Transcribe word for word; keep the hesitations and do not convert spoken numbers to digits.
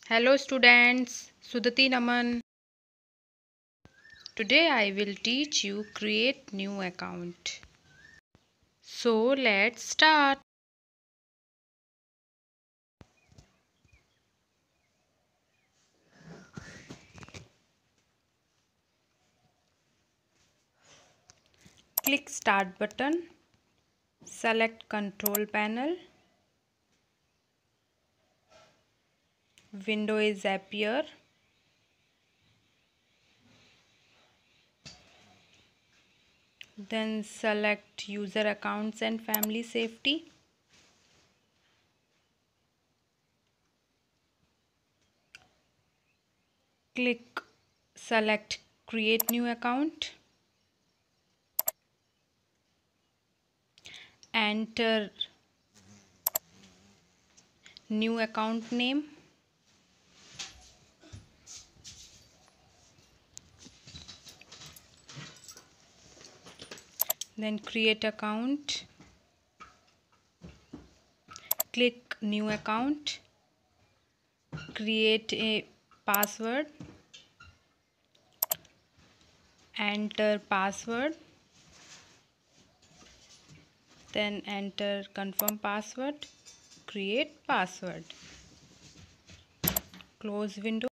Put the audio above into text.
Hello students, Sudati Naman. Today I will teach you create new account. So let's start. Click start button. Select control panel. Window is appear. Then select user accounts and family safety. Click select create new account. Enter new account name. Then create account. Click new account. Create a password. Enter password. Then enter confirm password. Create password. Close window.